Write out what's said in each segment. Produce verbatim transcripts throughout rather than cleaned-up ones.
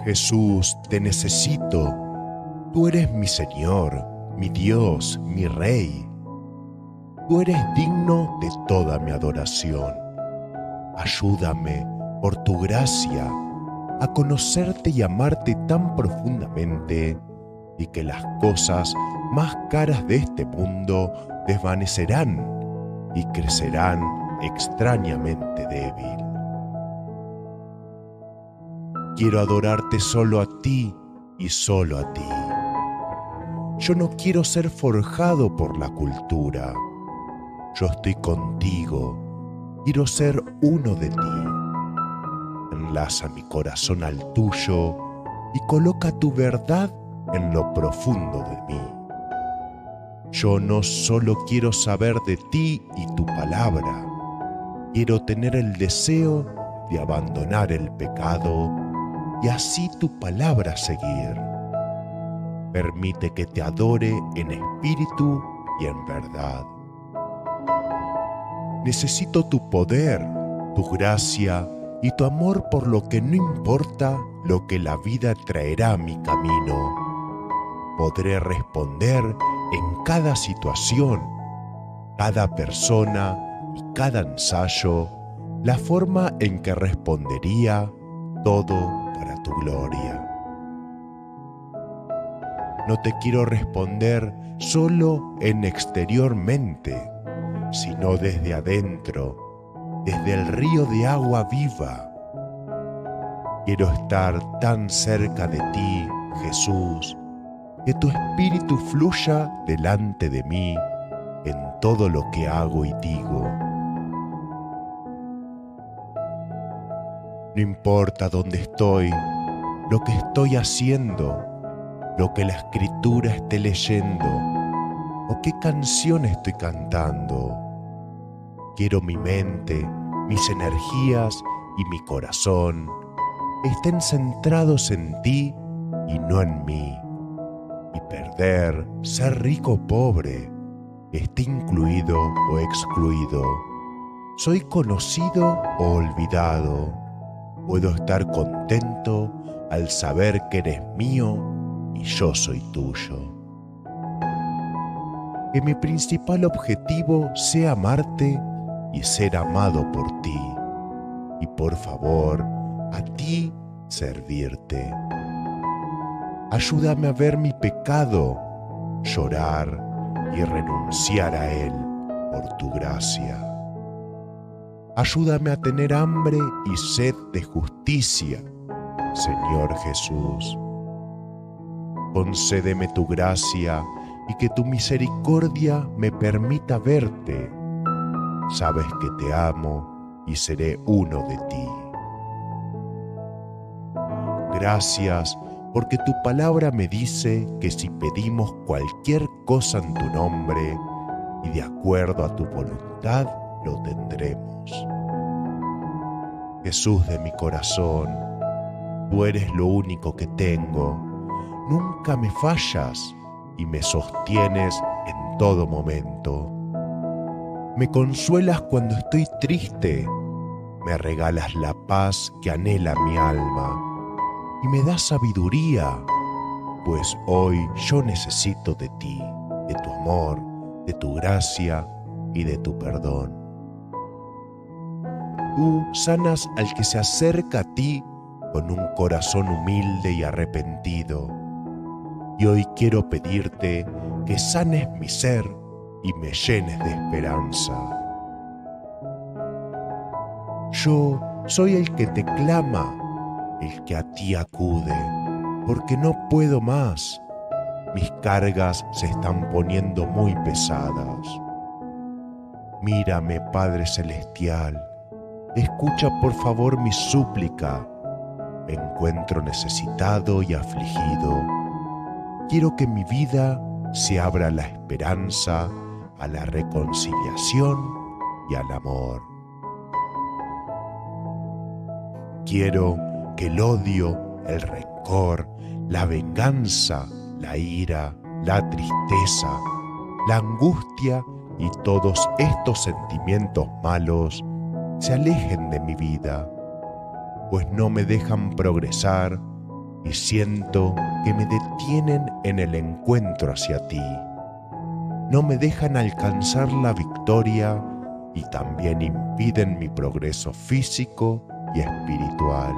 Jesús, te necesito. Tú eres mi Señor, mi Dios, mi Rey. Tú eres digno de toda mi adoración. Ayúdame, por tu gracia, a conocerte y amarte tan profundamente y que las cosas más caras de este mundo desvanecerán y crecerán extrañamente débil. Quiero adorarte solo a ti y solo a ti. Yo no quiero ser forjado por la cultura. Yo estoy contigo. Quiero ser uno de ti. Enlaza mi corazón al tuyo y coloca tu verdad en lo profundo de mí. Yo no solo quiero saber de ti y tu palabra. Quiero tener el deseo de abandonar el pecado y así tu palabra seguir. Permite que te adore en espíritu y en verdad. Necesito tu poder, tu gracia y tu amor, por lo que no importa lo que la vida traerá a mi camino. Podré responder en cada situación, cada persona y cada ensayo la forma en que respondería, todo para tu gloria. No te quiero responder solo en exteriormente, sino desde adentro, desde el río de agua viva. Quiero estar tan cerca de ti, Jesús, que tu espíritu fluya delante de mí en todo lo que hago y digo. No importa dónde estoy, lo que estoy haciendo, lo que la escritura esté leyendo o qué canción estoy cantando. Quiero mi mente, mis energías y mi corazón estén centrados en ti y no en mí. Y perder, ser rico o pobre, esté incluido o excluido, soy conocido o olvidado, puedo estar contento al saber que eres mío y yo soy tuyo. Que mi principal objetivo sea amarte y ser amado por ti, y por favor, a ti servirte. Ayúdame a ver mi pecado, llorar y renunciar a él por tu gracia. Ayúdame a tener hambre y sed de justicia, Señor Jesús. Concédeme tu gracia y que tu misericordia me permita verte. Sabes que te amo y seré uno de ti. Gracias, porque tu palabra me dice que si pedimos cualquier cosa en tu nombre y de acuerdo a tu voluntad, lo tendremos. Jesús de mi corazón, tú eres lo único que tengo. Nunca me fallas y me sostienes en todo momento. Me consuelas cuando estoy triste, me regalas la paz que anhela mi alma y me das sabiduría, pues hoy yo necesito de ti, de tu amor, de tu gracia y de tu perdón. Tú sanas al que se acerca a ti con un corazón humilde y arrepentido. Y hoy quiero pedirte que sanes mi ser y me llenes de esperanza. Yo soy el que te clama, el que a ti acude, porque no puedo más. Mis cargas se están poniendo muy pesadas. Mírame, Padre Celestial, escucha por favor mi súplica. Me encuentro necesitado y afligido. Quiero que mi vida se abra a la esperanza, a la reconciliación y al amor. Quiero que el odio, el rencor, la venganza, la ira, la tristeza, la angustia y todos estos sentimientos malos se alejen de mi vida, pues no me dejan progresar y siento que me detienen en el encuentro hacia ti. No me dejan alcanzar la victoria y también impiden mi progreso físico y espiritual.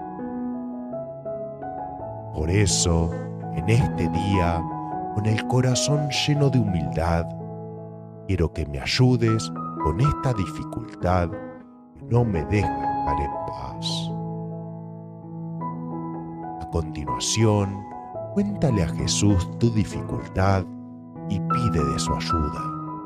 Por eso, en este día, con el corazón lleno de humildad, quiero que me ayudes con esta dificultad y no me dejes estar en paz. A continuación, cuéntale a Jesús tu dificultad y pide de su ayuda.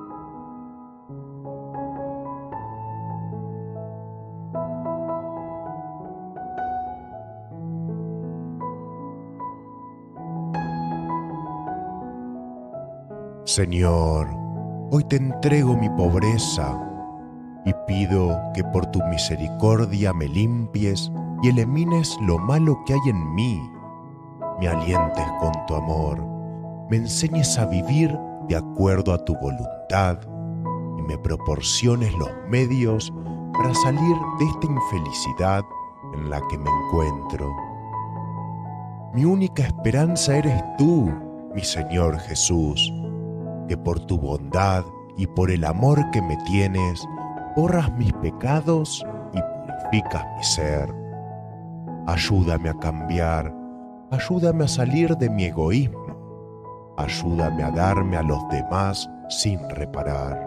Señor, hoy te entrego mi pobreza y pido que por tu misericordia me limpies y elimines lo malo que hay en mí. Me alientes con tu amor, me enseñes a vivir de acuerdo a tu voluntad y me proporciones los medios para salir de esta infelicidad en la que me encuentro. Mi única esperanza eres tú, mi Señor Jesús, que por tu bondad y por el amor que me tienes, borras mis pecados y purificas mi ser. Ayúdame a cambiar, ayúdame a salir de mi egoísmo, ayúdame a darme a los demás sin reparar.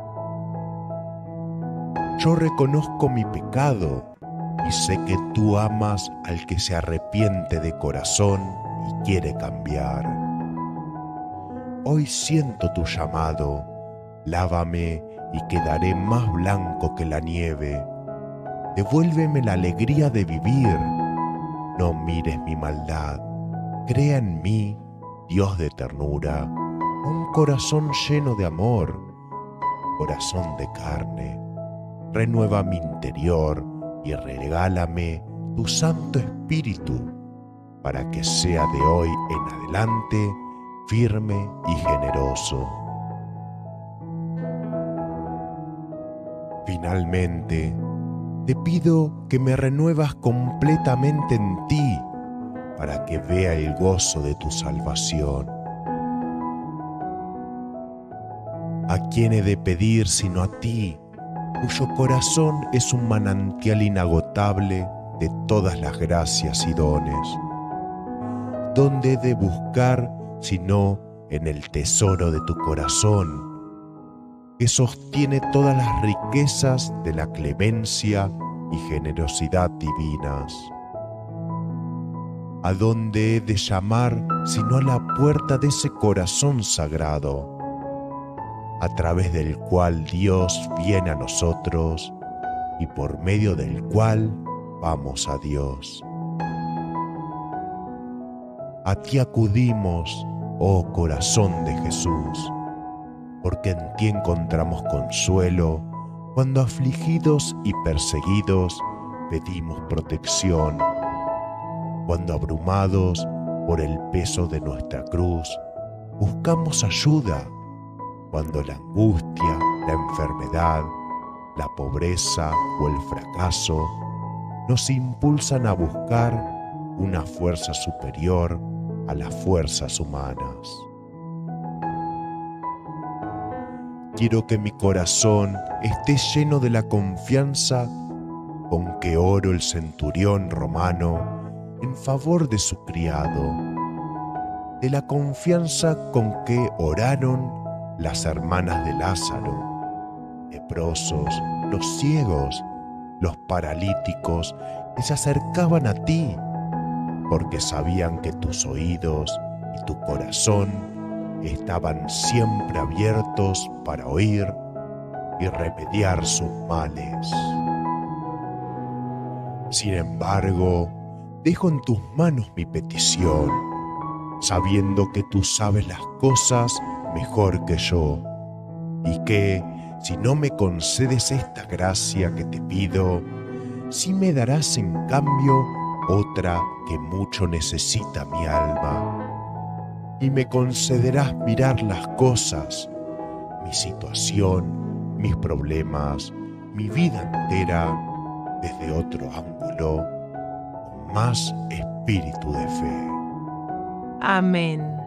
Yo reconozco mi pecado y sé que tú amas al que se arrepiente de corazón y quiere cambiar. Hoy siento tu llamado, lávame y quedaré más blanco que la nieve. Devuélveme la alegría de vivir, no mires mi maldad, crea en mí, Dios de ternura, un corazón lleno de amor, corazón de carne. Renueva mi interior y regálame tu Santo Espíritu, para que sea de hoy en adelante firme y generoso. Finalmente, te pido que me renuevas completamente en ti para que vea el gozo de tu salvación. ¿A quién he de pedir sino a ti, cuyo corazón es un manantial inagotable de todas las gracias y dones? ¿Dónde he de buscar sino en el tesoro de tu corazón, que sostiene todas las riquezas de la clemencia y generosidad divinas? ¿A dónde he de llamar sino a la puerta de ese corazón sagrado, a través del cual Dios viene a nosotros y por medio del cual vamos a Dios? A ti acudimos, oh corazón de Jesús, porque en ti encontramos consuelo cuando afligidos y perseguidos pedimos protección, cuando abrumados por el peso de nuestra cruz buscamos ayuda, cuando la angustia, la enfermedad, la pobreza o el fracaso nos impulsan a buscar una fuerza superior a las fuerzas humanas. Quiero que mi corazón esté lleno de la confianza con que oró el centurión romano en favor de su criado, de la confianza con que oraron las hermanas de Lázaro, leprosos, los ciegos, los paralíticos que se acercaban a ti, porque sabían que tus oídos y tu corazón estaban siempre abiertos para oír y remediar sus males. Sin embargo, dejo en tus manos mi petición, sabiendo que tú sabes las cosas mejor que yo, y que, si no me concedes esta gracia que te pido, sí me darás en cambio otra que mucho necesita mi alma, y me concederás mirar las cosas, mi situación, mis problemas, mi vida entera, desde otro ángulo, con más espíritu de fe. Amén.